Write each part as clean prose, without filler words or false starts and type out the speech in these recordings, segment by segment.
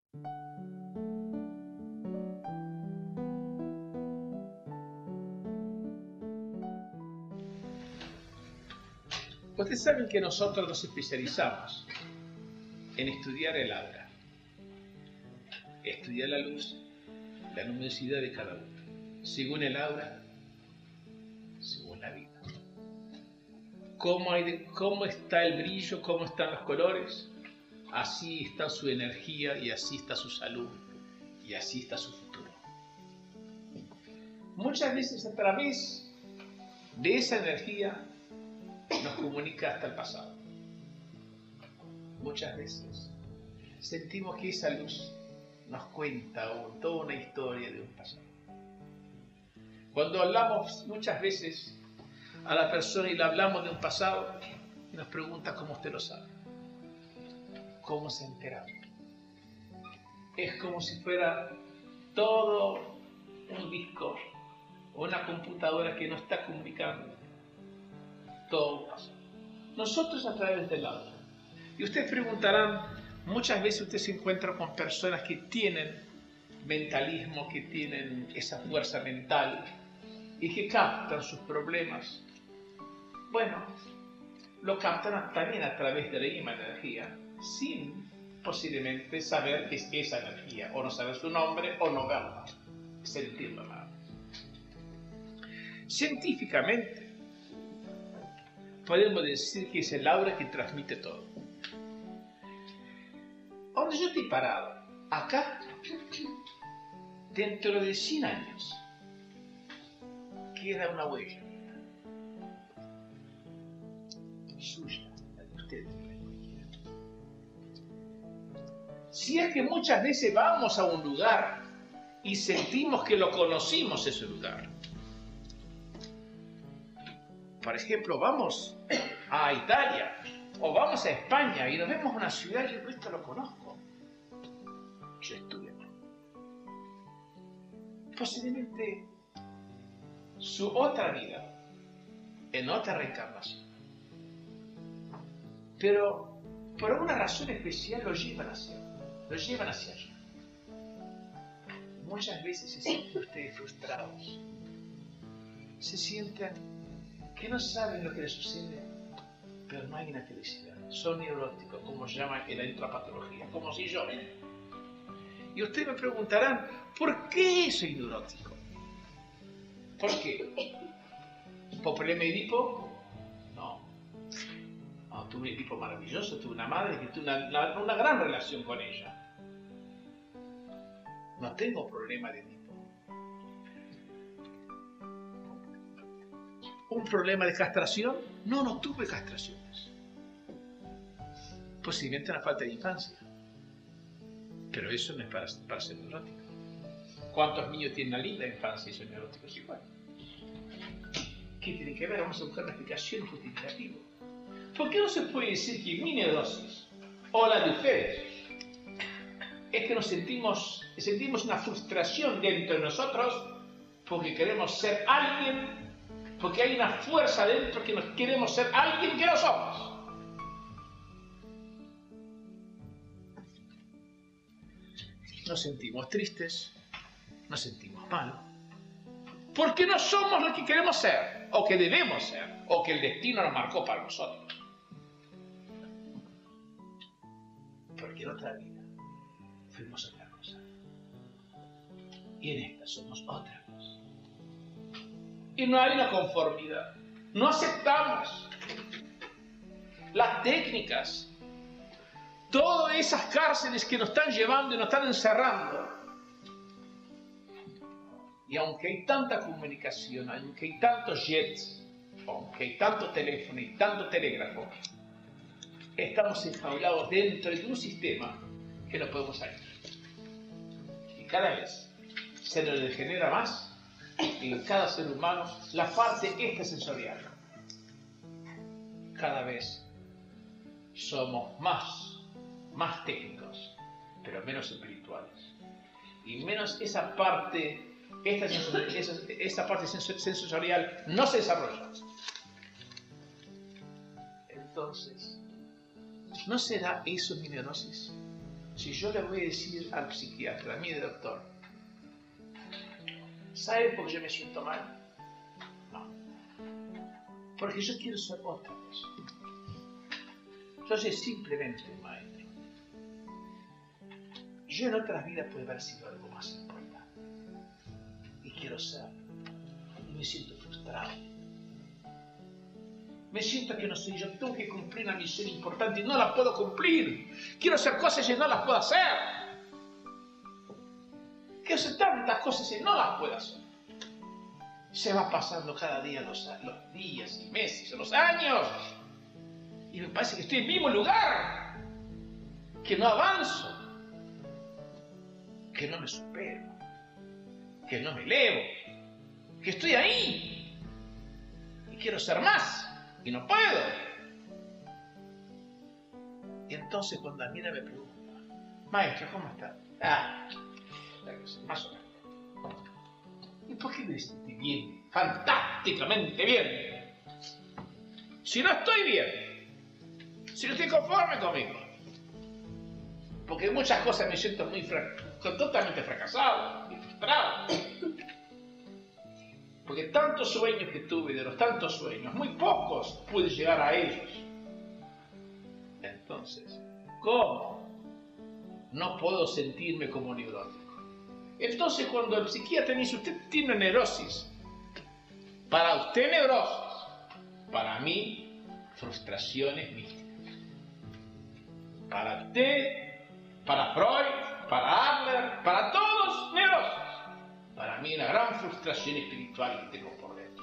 Ustedes saben que nosotros nos especializamos en estudiar el aura, estudiar la luz, la luminosidad de cada uno, según el aura, según la vida. Cómo está el brillo, cómo están los colores, así está su energía y así está su salud y así está su futuro. Muchas veces a través de esa energía nos comunica hasta el pasado. Muchas veces sentimos que esa luz nos cuenta toda una historia de un pasado. Cuando hablamos muchas veces a la persona y le hablamos de un pasado, nos pregunta cómo usted lo sabe, cómo se ha enterado. Es como si fuera todo un disco o una computadora que nos está comunicando todo un pasado. Nosotros a través del aura. Y ustedes preguntarán, muchas veces usted se encuentra con personas que tienen mentalismo, que tienen esa fuerza mental y que captan sus problemas. Bueno, lo captan también a través de la misma energía, sin posiblemente saber qué es esa energía, o no saber su nombre, o no verla, sentirlo nada. Científicamente, podemos decir que es el aura que transmite todo. Donde yo estoy parado, acá, dentro de 100 años, queda una huella suya, la de ustedes, la de cualquiera. Si es que muchas veces vamos a un lugar y sentimos que lo conocimos ese lugar. Por ejemplo, vamos a Italia o vamos a España y nos vemos una ciudad y yo esto lo conozco. Yo estuve acá. Posiblemente su otra vida, en otra reencarnación. Pero por alguna razón especial lo llevan hacia allá. Muchas veces se sienten ustedes frustrados. Se sienten que no saben lo que les sucede, pero no hay una felicidad. Son neuróticos, como se llama en la intropatología, como si yo. Y ustedes me preguntarán, ¿por qué soy neurótico? ¿Por qué? ¿Por problema de Edipo? No, tuve un Edipo maravilloso, tuve una madre que tuve una gran relación con ella. No tengo problema de Edipo. ¿Un problema de castración? No tuve castraciones. Posiblemente una falta de infancia. Pero eso no es para ser neurótico. ¿Cuántos niños tienen una linda infancia y son neuróticos igual? ¿Qué tiene que ver? Vamos a buscar una explicación justificativa. ¿Por qué no se puede decir que mi neurosis o la de ustedes es que nos sentimos una frustración dentro de nosotros porque queremos ser alguien? Porque hay una fuerza dentro que nos queremos ser alguien que no somos. Nos sentimos tristes, nos sentimos mal, porque no somos lo que queremos ser, o que debemos ser, o que el destino nos marcó para nosotros. Porque en otra vida fuimos otra cosa. Y en esta somos otra cosa. Y no hay una conformidad. No aceptamos las técnicas, todas esas cárceles que nos están llevando y nos están encerrando. Y aunque hay tanta comunicación, aunque hay tantos jets, aunque hay tanto teléfono y tanto telégrafo, estamos enjaulados dentro de un sistema que no podemos salir. Y cada vez se nos degenera más en cada ser humano la parte extrasensorial. Cada vez somos más técnicos, pero menos espirituales. Y menos esa parte sensorial no se desarrolla. Entonces, ¿no será eso mi neurosis? Si yo le voy a decir al psiquiatra, mire doctor, ¿sabe por qué yo me siento mal? No. Porque yo quiero ser otra persona. Yo soy simplemente un maestro. Yo en otras vidas puedo haber sido algo más importante. Y quiero ser. Y me siento frustrado. Me siento que no soy yo. Tengo que cumplir una misión importante y no la puedo cumplir. Quiero hacer cosas y no las puedo hacer. Quiero hacer tantas cosas y no las puedo hacer. Se va pasando cada día los días y meses, los años. Y me parece que estoy en el mismo lugar. Que no avanzo. Que no me supero. Que no me elevo. Que estoy ahí. Y quiero ser más. Y no puedo. Y entonces cuando a mí me pregunta, maestro, ¿cómo está? Más o menos. ¿Y por qué me sentí bien? Fantásticamente bien. Si no estoy bien, si no estoy conforme conmigo, porque en muchas cosas me siento totalmente fracasado y frustrado. Porque tantos sueños que tuve, de los tantos sueños, muy pocos pude llegar a ellos. Entonces, ¿cómo no puedo sentirme como neurótico? Entonces, cuando el psiquiatra me dice, usted tiene neurosis, para usted neurosis, para mí, frustraciones místicas. Para usted, para Freud, para Adler, para todos, neurosis. Para mí, una gran frustración espiritual que tengo por dentro.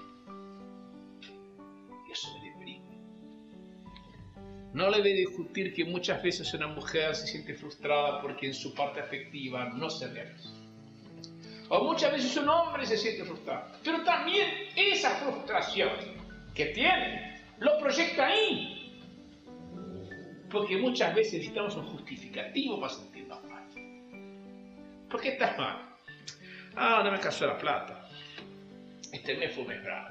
Y eso me deprime. No le voy a discutir que muchas veces una mujer se siente frustrada porque en su parte afectiva no se realiza. O muchas veces un hombre se siente frustrado. Pero también esa frustración que tiene, lo proyecta ahí. Porque muchas veces necesitamos un justificativo para sentirnos mal. ¿Por qué estás mal? No me alcanzó la plata. Este mes fue un mes bravo.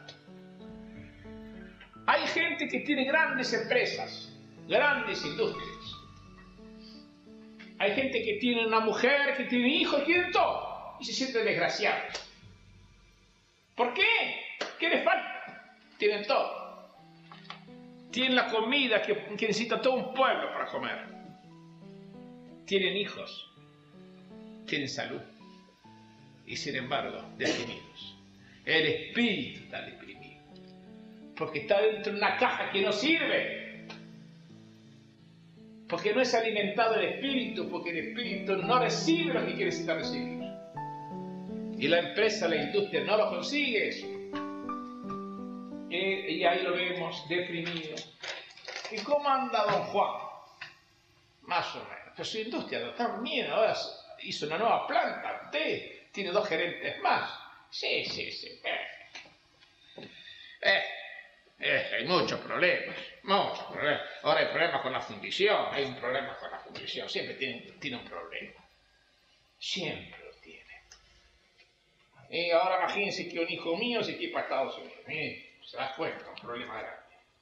Hay gente que tiene grandes empresas, grandes industrias. Hay gente que tiene una mujer, que tiene hijos, tiene todo. Y se siente desgraciado. ¿Por qué? ¿Qué les falta? Tienen todo. Tienen la comida que necesita todo un pueblo para comer. Tienen hijos. Tienen salud. Y sin embargo, deprimidos. El espíritu está deprimido. Porque está dentro de una caja que no sirve. Porque no es alimentado el espíritu, porque el espíritu no recibe lo que necesita recibir. Y la empresa, la industria no lo consigue eso. Y ahí lo vemos deprimido. ¿Y cómo anda don Juan? Más o menos. Pero su industria está bien, ahora hizo una nueva planta. Usted tiene 2 gerentes más. Sí. Hay muchos problemas. Ahora hay problemas con la fundición. Hay un problema con la fundición. Siempre tiene un problema. Siempre lo tiene. Y ahora imagínense que un hijo mío se quiere para Estados Unidos. Se da cuenta, un problema grande.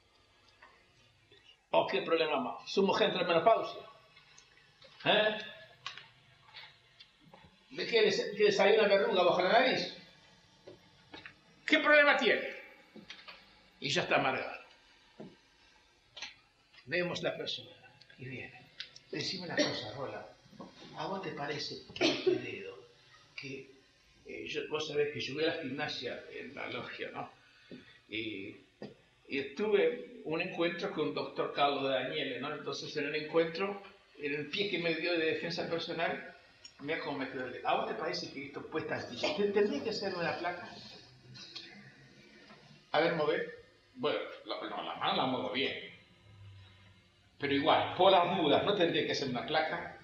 ¿O qué problema más? Su mujer entra en menopausia. ¿De qué le salió una verruga bajo la nariz? ¿Qué problema tiene? Y ya está amargado. Vemos la persona y viene. Decime una cosa, Rola. ¿A vos te parece que este dedo, que vos sabés que yo voy a la gimnasia en la logia, ¿no? Y tuve un encuentro con el doctor Carlos Daniele, ¿no? Entonces en el encuentro, en el pie que me dio de defensa personal, mira cómo me quedó el dedo. ¿A vos te parece que esto puesta así? ¿Tendría que hacerme una placa? A ver, mover. Bueno, la mano la muevo bien. Pero igual, por las dudas, ¿no tendría que hacer una placa?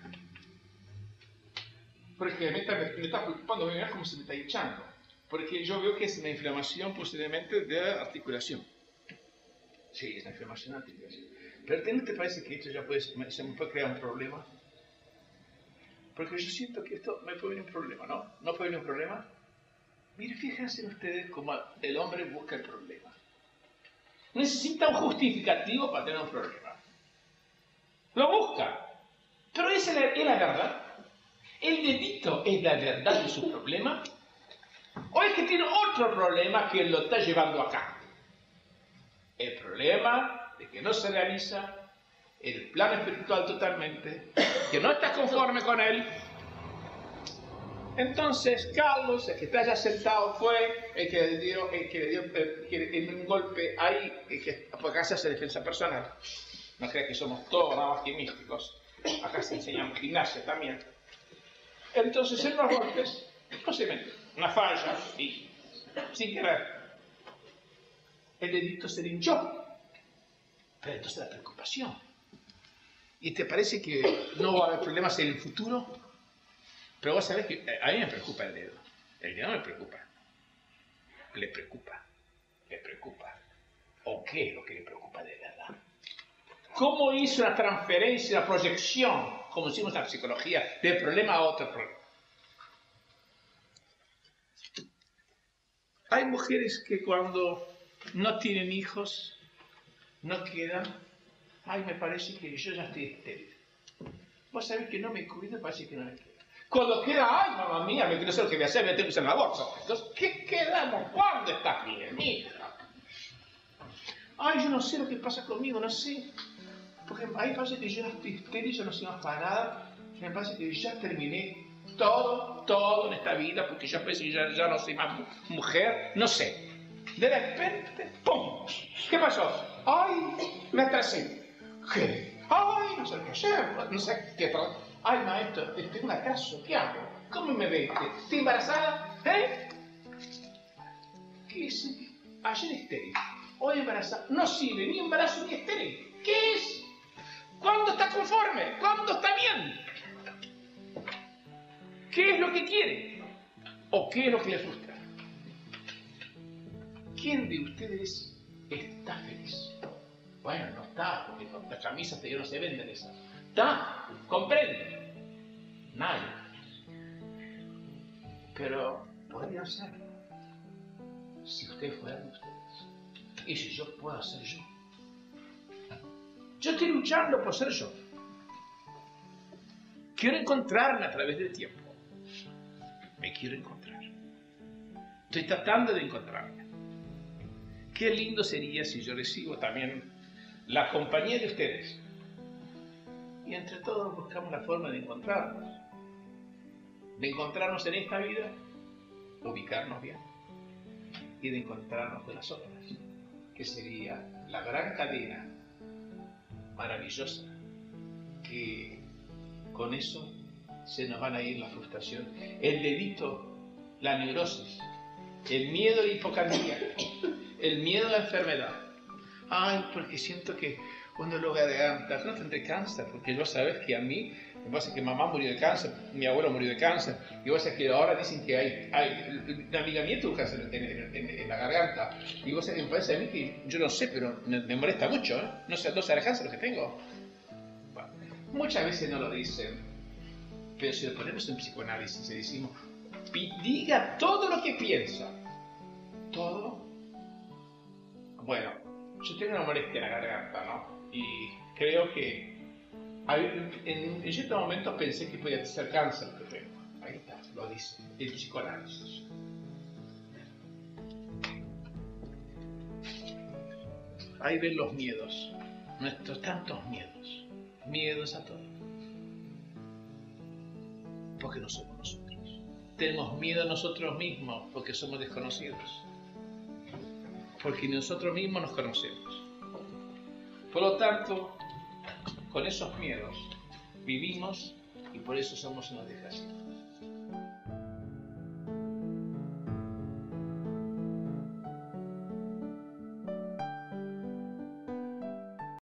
Porque me está preocupando, mira cómo se me está hinchando. Porque yo veo que es una inflamación posiblemente de articulación. Sí, es una inflamación de articulación. Pero ¿no te parece que esto ya se me puede crear un problema? Porque yo siento que esto me puede venir un problema, ¿no? ¿No puede venir un problema? Mire, fíjense ustedes cómo el hombre busca el problema. Necesita un justificativo para tener un problema. Lo busca. Pero esa es la verdad. El dedito es la verdad de su problema. O es que tiene otro problema que lo está llevando acá. El problema de que no se realiza el plan espiritual totalmente, que no está conforme con él. Entonces Carlos, el que está ya sentado, fue el que le dio un golpe ahí, porque acá se hace defensa personal. No creas que somos todos nada más que místicos. Acá se enseñamos gimnasia también. Entonces en los golpes, posiblemente, una falla y sin querer, el dedito se le hinchó. Pero entonces la preocupación. ¿Y te parece que no va a haber problemas en el futuro? Pero vos sabés que a mí me preocupa el dedo. El dedo me preocupa. Le preocupa. ¿O qué es lo que le preocupa de verdad? ¿Cómo hizo una transferencia, una proyección, como decimos en la psicología, del problema a otro problema? Hay mujeres que cuando no tienen hijos, no quedan, ay, me parece que yo ya estoy estéril. Vos sabés que no me cuido, parece que no me queda. Cuando queda, ay, mamá mía, me quiero saber lo que voy a hacer, me tengo que usar la bolsa. Entonces, ¿qué quedamos? ¿Cuándo estás bien, hija? Ay, yo no sé lo que pasa conmigo, no sé. Porque a mí me parece que yo no estoy estéril, yo no soy más para nada. Me parece que ya terminé todo en esta vida, porque ya parece que ya no soy más mujer, no sé. De repente, ¡pum! ¿Qué pasó? ¡Ay! Me atrasé. ¿Qué? ¡Ay! No sé qué hacer, no sé qué tal. ¡Ay, maestro! Tengo un atraso, ¿qué hago? ¿Cómo me ves? ¿Estoy embarazada? ¿Eh? ¿Qué es? Ayer estéril, hoy embarazada. No sirve ni embarazo ni estéril. ¿Qué es? ¿Cuándo está conforme? ¿Cuándo está bien? ¿Qué es lo que quiere? ¿O qué es lo que le frustra? ¿Quién de ustedes está feliz? Bueno, no está, porque las camisas de Dios no se venden esas. Está, comprende. Nadie. Pero podría ser si ustedes fueran ustedes. Y si yo puedo ser yo. Yo estoy luchando por ser yo. Quiero encontrarme a través del tiempo. Me quiero encontrar. Estoy tratando de encontrarme. Qué lindo sería si yo recibo también la compañía de ustedes. Y entre todos buscamos la forma de encontrarnos. De encontrarnos en esta vida, ubicarnos bien. Y de encontrarnos con las otras. Que sería la gran cadena maravillosa. Que con eso se nos van a ir la frustración. El dedito, la neurosis. El miedo a la hipocondría. El miedo a la enfermedad. Ay, porque siento que cuando lo garganta, no tendré cáncer, porque vos sabés que a mí, me pasa que mamá murió de cáncer, mi abuelo murió de cáncer, y vos sabés que ahora dicen que hay una amiga mía tuvo cáncer en la garganta, y vos sabés que me parece a mí que, yo no sé, pero me molesta mucho, ¿eh? No sé el cáncer lo que tengo. Bueno, muchas veces no lo dicen, pero si lo ponemos en psicoanálisis y decimos, diga todo lo que piensa, todo. Bueno, yo tengo una molestia en la garganta, ¿no? Y creo que en ciertos momentos pensé que podía ser cáncer que tengo. Ahí está, lo dice el psicoanálisis. Ahí ven los miedos, nuestros tantos miedos, miedos a todo. Porque no somos nosotros. Tenemos miedo a nosotros mismos porque somos desconocidos. Porque nosotros mismos nos conocemos. Por lo tanto, con esos miedos vivimos y por eso somos unos desgraciados.